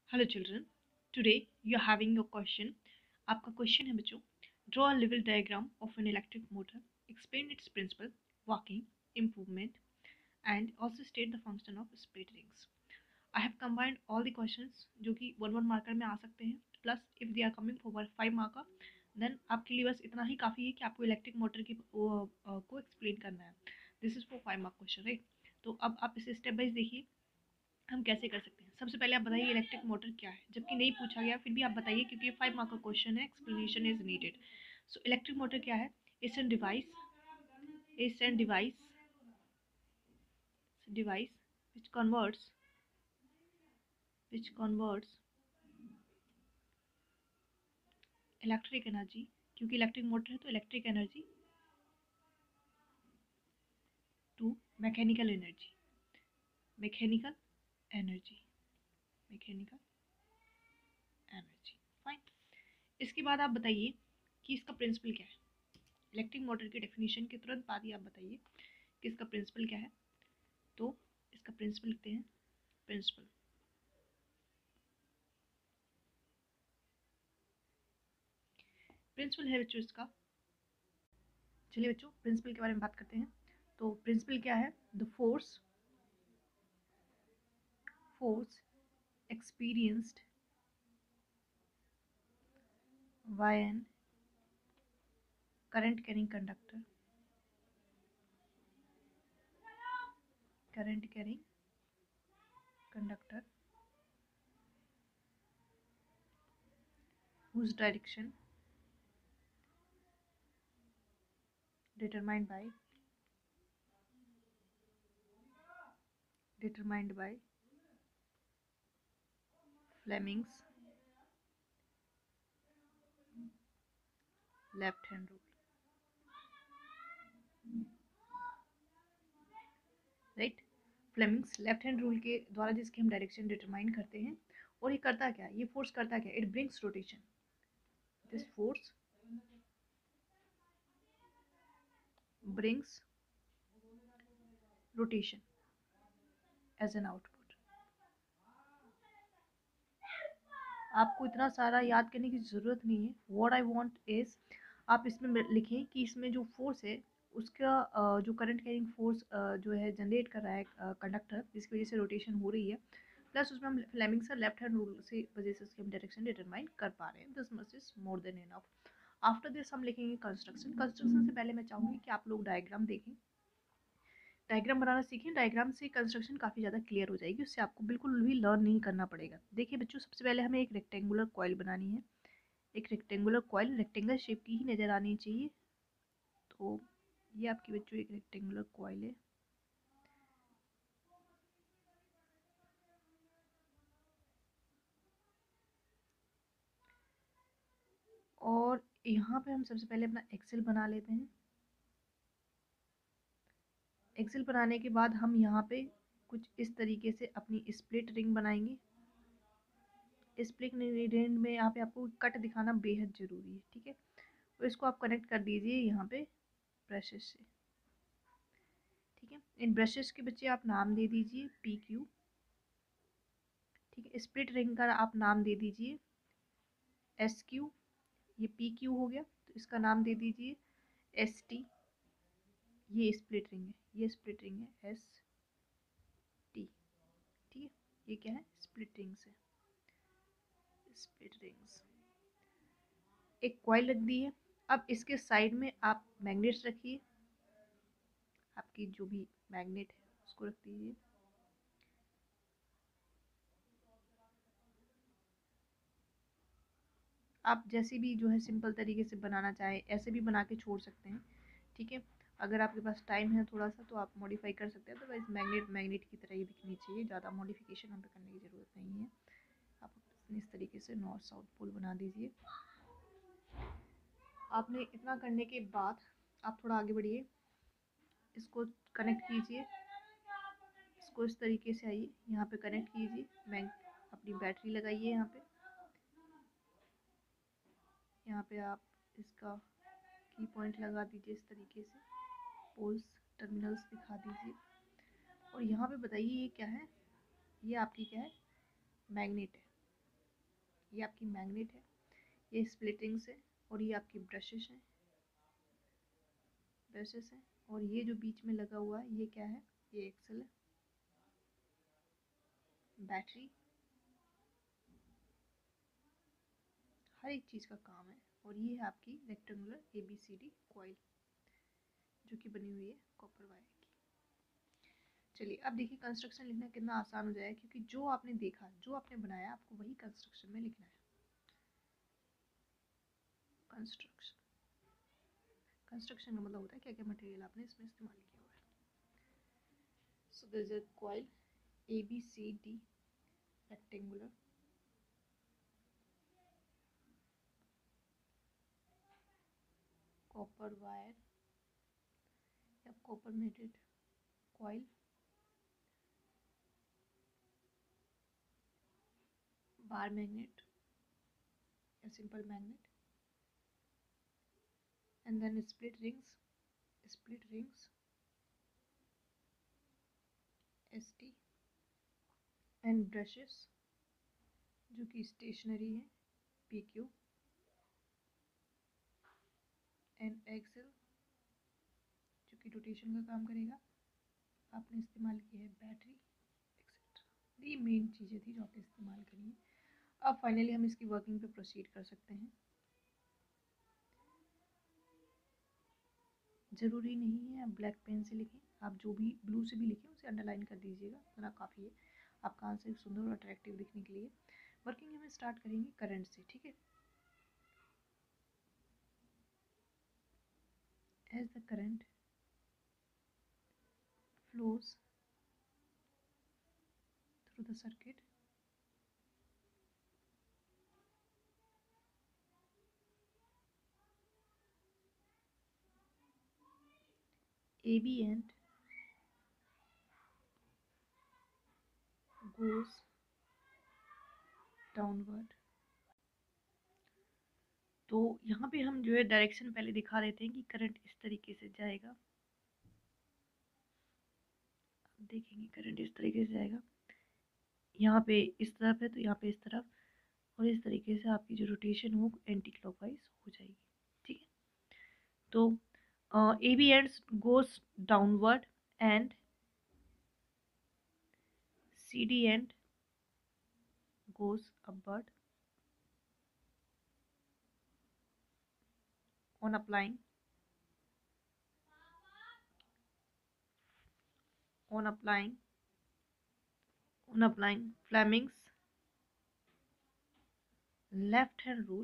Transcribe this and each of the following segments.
Hello children, today you are having your question. आपका question है बच्चों, draw a level diagram of an electric motor, explain its principle, working, improvement and also state the function of split rings. I have combined all the questions जो कि 1 1 marker में आ सकते हैं, plus if they are coming for 5 marker then आपके लिए बस इतना ही काफ़ी है कि आपको इलेक्ट्रिक मोटर की को एक्सप्लेन करना है। This is for 5 mark question, right? तो अब आप इसे स्टेप बाइज देखिए हम कैसे कर सकते हैं। सबसे पहले आप बताइए इलेक्ट्रिक मोटर क्या है, जबकि नहीं पूछा गया फिर भी आप बताइए क्योंकि ये 5 मार्क का क्वेश्चन है, explanation is needed. So electric motor क्या है? It's an device, it's an device which converts electric energy, क्योंकि इलेक्ट्रिक मोटर है तो electric energy to mechanical energy, mechanical energy, mechanical energy. Fine. इसके बाद आप बताइए कि इसका प्रिंसिपल क्या है। इलेक्ट्रिक मोटर की डेफिनेशन के तुरंत बाद ही आप बताइए कि इसका प्रिंसिपल क्या है। तो इसका प्रिंसिपल लिखते हैं, प्रिंसिपल प्रिंसिपल है बच्चों इसका। चलिए बच्चों प्रिंसिपल के बारे में बात करते हैं। तो प्रिंसिपल क्या है? The force experienced by an current carrying conductor whose direction determined by Fleming's left hand rule, right? Fleming's left hand rule के द्वारा जिसकी हम डायरेक्शन डिटरमाइन करते हैं। और ये करता क्या है? ये फोर्स करता क्या? It brings rotation. This force brings rotation as an output. आपको इतना सारा याद करने की ज़रूरत नहीं है। व्हाट आई वांट इज़ आप इसमें लिखें कि इसमें जो फोर्स है उसका जो करंट कैरिंग फोर्स जो है जनरेट कर रहा है कंडक्टर, जिसकी वजह से रोटेशन हो रही है, प्लस उसमें हम फ्लेमिंग से लेफ्ट हैंड रूल से वजह से उसकी हम डायरेक्शन डिटरमाइन कर पा रहे हैं। This much is more than enough. After this हम लिखेंगे कंस्ट्रक्शन। कंस्ट्रक्शन से पहले मैं चाहूँगी कि आप लोग डायग्राम देखें, डायग्राम बनाना सीखें। डायग्राम से कंस्ट्रक्शन काफ़ी ज़्यादा क्लियर हो जाएगी, उससे आपको बिल्कुल भी लर्न नहीं करना पड़ेगा। देखिए बच्चों, सबसे पहले हमें एक रेक्टेंगुलर कॉइल बनानी है। एक रेक्टेंगुलर कॉइल रेक्टेंगल शेप की ही नज़र आनी चाहिए। तो ये आपकी बच्चों एक रेक्टेंगुलर कॉइल है। और यहाँ पे हम सबसे पहले अपना एक्सेल बना लेते हैं। एक्सेल बनाने के बाद हम यहाँ पे कुछ इस तरीके से अपनी स्प्लिट रिंग बनाएंगे। स्प्लिट रिंग में यहाँ पे आपको कट दिखाना बेहद ज़रूरी है, ठीक है? तो इसको आप कनेक्ट कर दीजिए यहाँ पे ब्रशेस से, ठीक है? इन ब्रशेस के बच्चे आप नाम दे दीजिए PQ, ठीक है? स्प्लिट रिंग का आप नाम दे दीजिए SQ। ये PQ हो गया, तो इसका नाम दे दीजिए ST। ये स्प्लिट रिंग है, ये स्प्लिट रिंग है ST, ठीक है? ये क्या है? स्प्लिट रिंग्स है, स्प्लिट रिंग्स। एक कॉइल रख दी है। अब इसके साइड में आप मैग्नेट्स रखिए, आपकी जो भी मैग्नेट है उसको रख दीजिए। आप जैसे भी जो है सिंपल तरीके से बनाना चाहें ऐसे भी बना के छोड़ सकते हैं, ठीक है? अगर आपके पास टाइम है थोड़ा सा तो आप मॉडिफाई कर सकते हैं, अदरवाइज मैग्नेट मैग्नेट की तरह ही दिखनी चाहिए, ज़्यादा मॉडिफिकेशन हमें करने की ज़रूरत नहीं है। आप इस तरीके से नॉर्थ साउथ पोल बना दीजिए। आपने इतना करने के बाद आप थोड़ा आगे बढ़िए, इसको कनेक्ट कीजिए, इसको इस तरीके से आइए, यहाँ पे कनेक्ट कीजिए, मैं अपनी बैटरी लगाइए यहाँ पे आप इसका की पॉइंट लगा दीजिए इस तरीके से, पोल्स टर्मिनल्स दिखा दीजिए। और यहाँ पे बताइए ये क्या है? ये आपकी क्या है? मैग्नेट है। ये आपकी मैग्नेट है, ये स्प्लिट रिंग्स है, और ये आपकी ब्रशेस हैं, और ये जो बीच में लगा हुआ है ये क्या है, ये एक्सेल है, बैटरी, हर एक चीज़ का काम है। और ये है आपकी रेक्टेंगुलर ABCD कॉइल जो कि बनी हुई है कॉपर वायर की। चलिए अब देखिए कंस्ट्रक्शन लिखना कितना आसान हो जाएगा, क्योंकि जो आपने देखा, जो आपने बनाया, आपको वही कंस्ट्रक्शन में लिखना है। कंस्ट्रक्शन का मतलब होता है क्या क्या मटेरियल आपने इसमें इस्तेमाल किया हुआ है। So this is coil ABCD rectangular copper wire या copper mated coil, bar magnet या simple magnet, and then split rings ST, and brushes जो कि स्टेशनरी है PQ, and axle जो कि रोटेशन का काम करेगा। आपने इस्तेमाल की है बैटरी एक्सेट्रा। ये मेन चीज़ें थी जो आपने इस्तेमाल करी है। अब फाइनली हम इसकी वर्किंग पे प्रोसीड कर सकते हैं। ज़रूरी नहीं है आप ब्लैक पेन से लिखें, आप जो भी ब्लू से भी लिखें उसे अंडरलाइन कर दीजिएगा, इतना काफ़ी है आपका आंसर सुंदर और अट्रैक्टिव दिखने के लिए। वर्किंग हम स्टार्ट करेंगे करंट से, ठीक है। As the current flows through the circuit, AB end goes downward। तो यहाँ पे हम जो है डायरेक्शन पहले दिखा देते हैं कि करंट इस तरीके से जाएगा। देखेंगे करंट इस तरीके से जाएगा, यहाँ पे इस तरफ है तो यहाँ पे इस तरफ, और इस तरीके से आपकी जो रोटेशन हो एंटी क्लॉकवाइज हो जाएगी, ठीक है। तो AB ends goes downward and CD end goes upward on applying Fleming's left hand rule,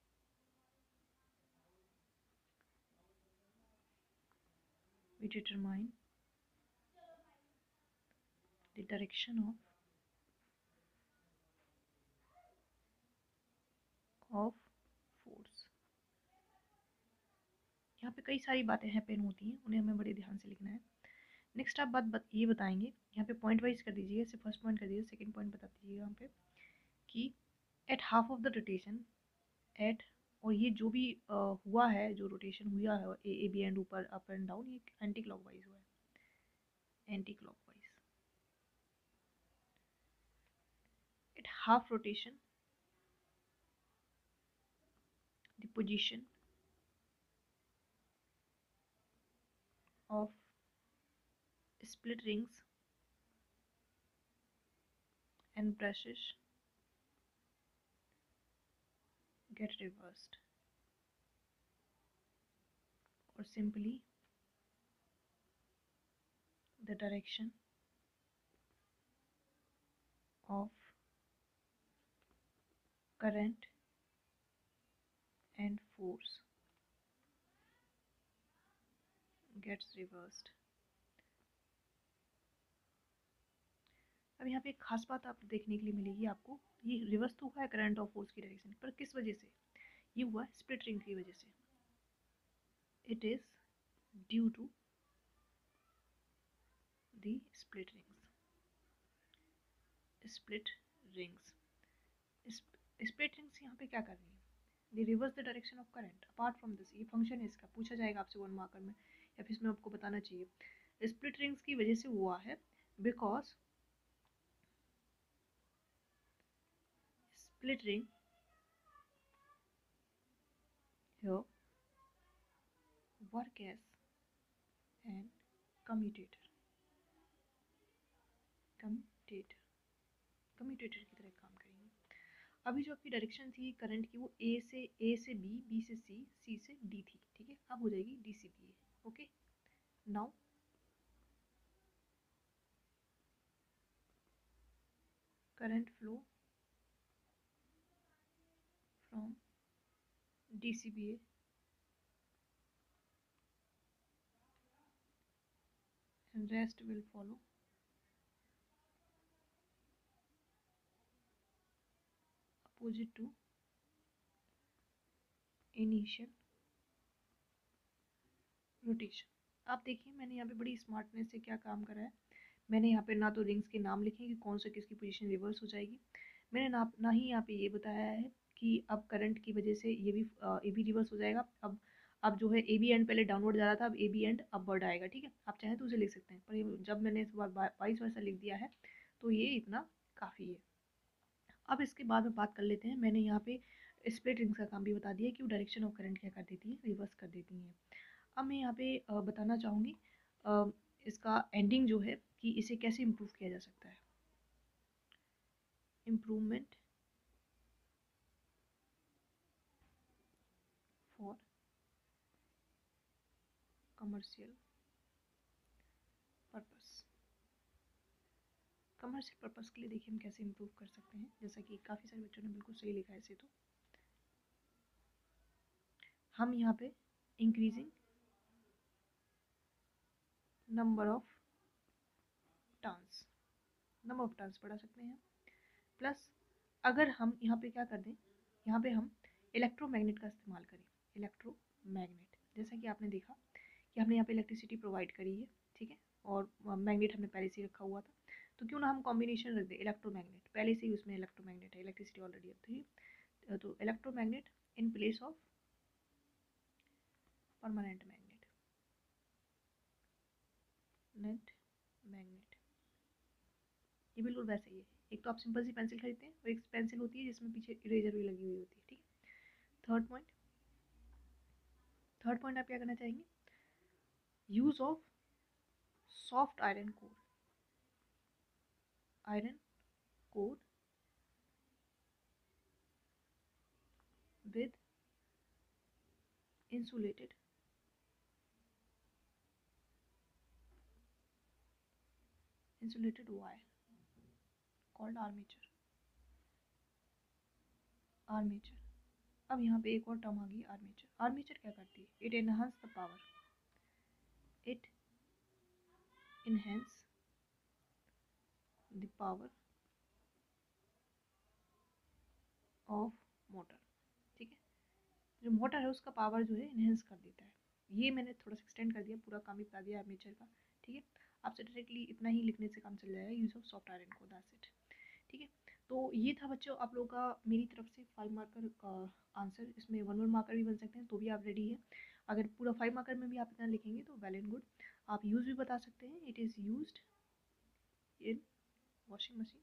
we determine the direction of force। यहाँ पे कई सारी बातें हैपन होती हैं, उन्हें हमें बड़े ध्यान से लिखना है। नेक्स्ट आप ये बताएंगे, यहाँ पे पॉइंट वाइज कर दीजिए, जैसे फर्स्ट पॉइंट कर दीजिए, सेकंड पॉइंट बता दीजिएगा यहाँ पे कि at half of the rotation at, और ये जो भी हुआ है, जो रोटेशन हुआ है ए बी एंड ऊपर अप एंड डाउन, ये एंटी क्लॉकवाइज हुआ है, anti clockwise. At half rotation the position of split rings and brushes get reversed, or simply the direction of current and force gets reversed। अब यहाँ पे एक खास बात आप देखने के लिए मिलेगी आपको, ये रिवर्स तो हुआ है करंट और फोर्स की डायरेक्शन, पर किस वजह से ये हुआ है? स्प्लिट रिंग की वजह से। It is due to the split rings. Split rings यहाँ पे क्या कर रही है? They reverse the direction of current. Apart from this, ये फंक्शन है इसका, पूछा जाएगा आपसे 1 मार्कर में, या फिर इसमें आपको बताना चाहिए। स्प्लिट रिंग्स की वजह से हुआ है because split ring work as an commutator, commutator की तरह काम करेंगे। अभी जो आपकी डायरेक्शन थी करंट की वो ए से बी, बी से सी से डी थी, ठीक है। अब हो जाएगी डी से B. Okay, now current flow from D C B A and rest will follow opposite to initial rotation. आप देखिए मैंने यहाँ पे बड़ी स्मार्टनेस से क्या काम करा है। मैंने यहाँ पे ना तो रिंग्स के नाम लिखे कि कौन सा किसकी पोजीशन रिवर्स हो जाएगी, मैंने ना ही यहाँ पे ये बताया है कि अब करंट की वजह से ये भी रिवर्स हो जाएगा। अब जो है ए बी एंड पहले डाउनवर्ड जा रहा था, अब ए बी एंड अपवर्ड आएगा, ठीक है। आप चाहें तो उसे लिख सकते हैं, पर जब मैंने इस बार वाइस वर्सा लिख दिया है तो ये इतना काफ़ी है। अब इसके बाद में बात कर लेते हैं, मैंने यहाँ पे स्प्लिट रिंग्स का काम भी बता दिया कि वो डायरेक्शन ऑफ करंट क्या कर देती है, रिवर्स कर देती हैं। अब मैं यहाँ पे बताना चाहूँगी इसका एंडिंग जो है कि इसे कैसे इम्प्रूव किया जा सकता है। Improvement for commercial purpose. Commercial purpose के लिए देखिए हम कैसे इम्प्रूव कर सकते हैं, जैसा कि काफ़ी सारे बच्चों ने बिल्कुल सही लिखा है इसे। तो हम यहाँ पे इंक्रीजिंग नंबर ऑफ टर्न्स बढ़ा सकते हैं। प्लस अगर हम यहाँ पे क्या कर दें, यहाँ पे हम इलेक्ट्रोमैग्नेट का इस्तेमाल करें। इलेक्ट्रोमैग्नेट, जैसा कि आपने देखा कि हमने यहाँ पे इलेक्ट्रिसिटी प्रोवाइड करी है, ठीक है, और मैग्नेट हमने पहले से ही रखा हुआ था, तो क्यों ना हम कॉम्बिनेशन रख दें इलेक्ट्रोमैग्नेट, पहले से ही उसमें इलेक्ट्रोमैग्नेट है, इलेक्ट्रिसिटी ऑलरेडी थी, तो electromagnet in place of permanent net magnet. ये बिल्कुल वैसा ही है। एक तो आप सिंपल सी पेंसिल खरीदते हैं और एक पेंसिल होती है जिसमें पीछे इरेजर भी लगी हुई होती है, ठीक है। थर्ड पॉइंट आप क्या करना चाहेंगे, use of soft iron core with insulated wire called armature. अब यहाँ पे एक और टर्म आ गई आर्मेचर क्या करती है, it enhance the power of motor, ठीक है। जो मोटर है उसका पावर जो है इनहेंस कर देता है। ये मैंने थोड़ा सा एक्सटेंड कर दिया, पूरा काम ही बता दिया आर्मेचर का, ठीक है। आपसे डायरेक्टली इतना ही लिखने से काम चल जाएगा, यूज ऑफ सॉफ्ट आयरन को, दैट्स इट, ठीक है। तो ये था बच्चों आप लोगों का मेरी तरफ से 5 मार्कर का आंसर। इसमें 1 मार्कर भी बन सकते हैं, तो भी आप रेडी है। अगर पूरा 5 मार्कर में भी आप इतना लिखेंगे तो वेल एंड गुड। आप यूज़ भी बता सकते हैं, it is used in washing machine,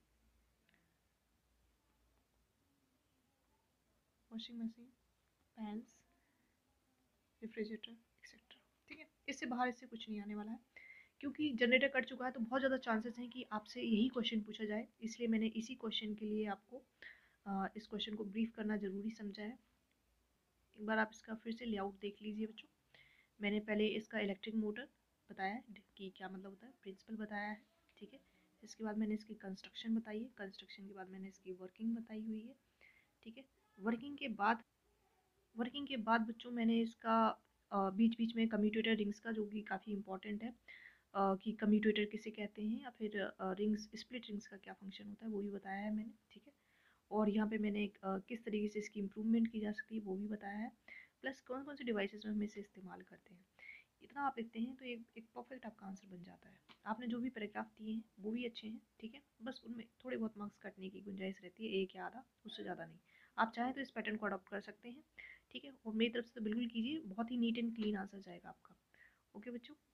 pans, refrigerator etcetera, ठीक है। इससे बाहर इससे कुछ नहीं आने वाला है, क्योंकि जनरेटर कट चुका है तो बहुत ज़्यादा चांसेस हैं कि आपसे यही क्वेश्चन पूछा जाए, इसलिए मैंने इसी क्वेश्चन के लिए आपको इस क्वेश्चन को ब्रीफ करना ज़रूरी समझा है। एक बार आप इसका फिर से लेआउट देख लीजिए बच्चों। मैंने पहले इसका इलेक्ट्रिक मोटर बताया कि क्या मतलब होता है, प्रिंसिपल बताया है, ठीक है। इसके बाद मैंने इसकी कंस्ट्रक्शन बताई है, कंस्ट्रक्शन के बाद मैंने इसकी वर्किंग बताई हुई है, ठीक है। वर्किंग के बाद बच्चों मैंने इसका बीच बीच में कम्यूटेटर रिंग्स का, जो कि काफ़ी इंपॉर्टेंट है, कि कम्यूटेटर किसे कहते हैं, या फिर रिंग्स, स्प्लिट रिंग्स का क्या फंक्शन होता है, वो भी बताया है मैंने, ठीक है। और यहाँ पे मैंने किस तरीके से इसकी इम्प्रूवमेंट की जा सकती है वो भी बताया है, प्लस कौन कौन से डिवाइसेस में हम इसे इस्तेमाल करते हैं। इतना आप लिखते हैं तो एक परफेक्ट आपका आंसर बन जाता है। आपने जो भी पैराग्राफ दिए हैं वो भी अच्छे हैं, ठीक है, बस उनमें थोड़े बहुत मार्क्स कटने की गुंजाइश रहती है, एक या आधा, उससे ज़्यादा नहीं। आप चाहें तो इस पैटर्न को अडॉप्ट कर सकते हैं, ठीक है। और मेरी तरफ से तो बिल्कुल कीजिए, बहुत ही नीट एंड क्लीन आंसर जाएगा आपका। ओके बच्चों।